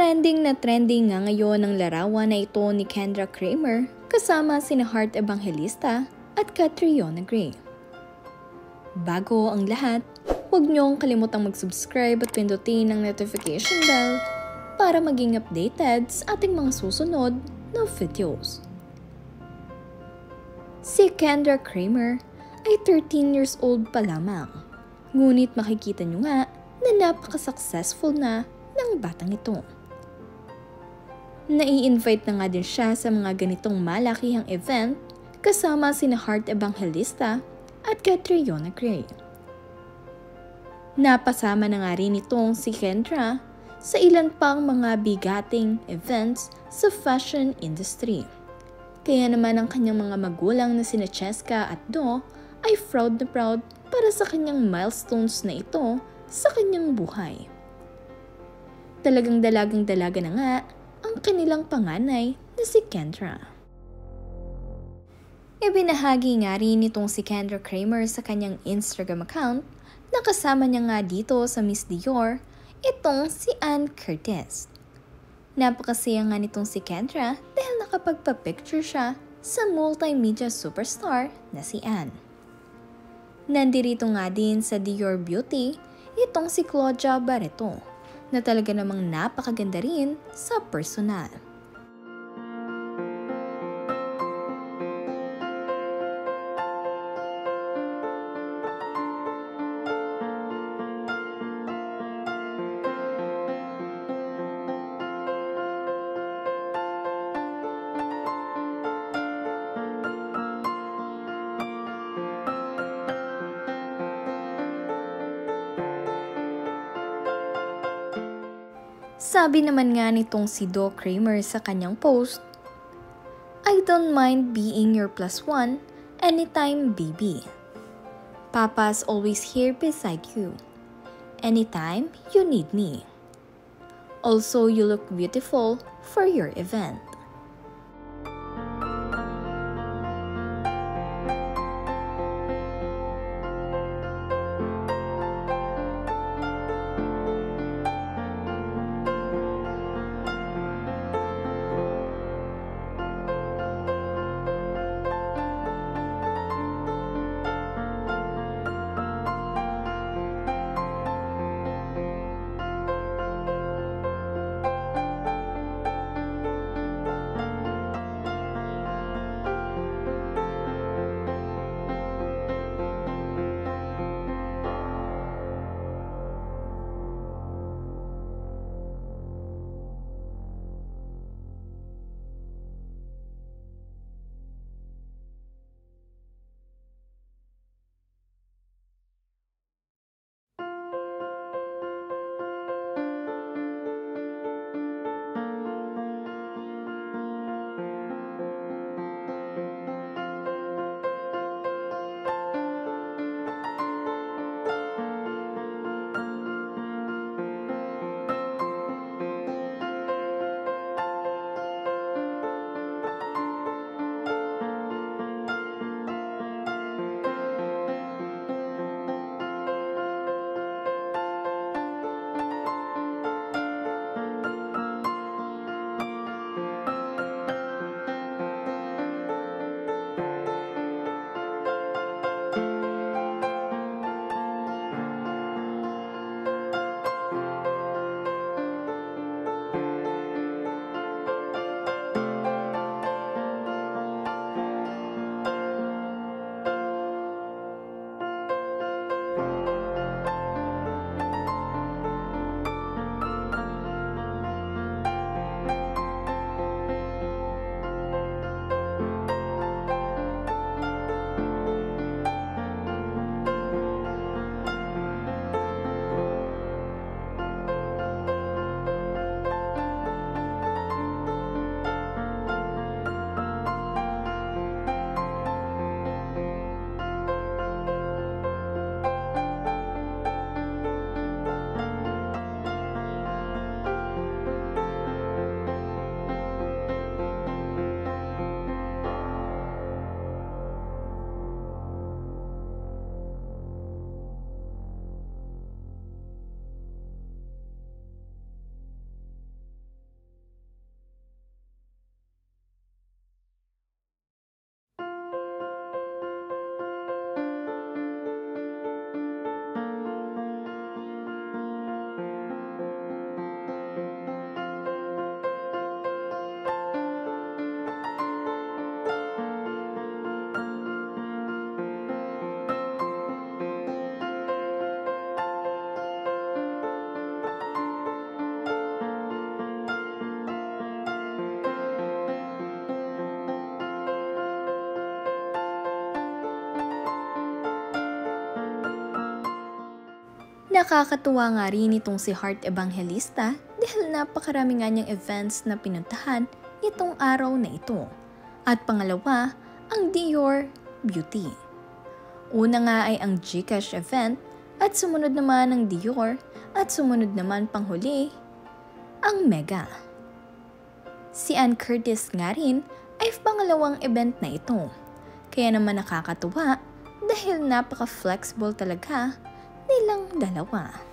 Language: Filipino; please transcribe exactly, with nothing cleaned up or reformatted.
Trending na trending nga ngayon ang larawan na ito ni Kendra Kramer kasama sina Evangelista at Catriona. Bago ang lahat, huwag niyong kalimutang mag-subscribe at pindutin ang notification bell para maging updated sa ating mga susunod na videos. Si Kendra Kramer ay thirteen years old pa lamang, ngunit makikita niyo nga na napaka-successful na ng batang ito. Nai-invite na nga din siya sa mga ganitong malakihang event kasama sina Evangelista at Catriona. Napasama na nga rin itong si Kendra sa ilan pang mga bigating events sa fashion industry. Kaya naman ang kanyang mga magulang na sina Cheska at Do ay proud na proud para sa kanyang milestones na ito sa kanyang buhay. Talagang dalagang dalaga na nga ang kanilang panganay na si Kendra. Ibinahagi nga rin itong si Kendra Kramer sa kanyang Instagram account na kasama niya nga dito sa Miss Dior itong si Ann Curtis. Napakasaya nga nitong si Kendra dahil nakapagpa-picture siya sa multimedia superstar na si Ann. Nandirito nga din sa Dior Beauty itong si Claudia Barreto na talaga namang napakaganda rin sa personal. Sabi naman nga nitong si Do Kramer sa kanyang post, "I don't mind being your plus one anytime, baby. Papa's always here beside you, anytime you need me. Also, you look beautiful for your event." Nakakatuwa nga rin itong si Heart Evangelista dahil napakarami nga niyang events na pinuntahan itong araw na ito. At pangalawa, ang Dior Beauty. Una nga ay ang Gcash event at sumunod naman ang Dior at sumunod naman panghuli ang Mega. Si Ann Curtis nga rin ay pangalawang event na ito. Kaya naman nakakatuwa dahil napaka-flexible talaga nilang dalawa.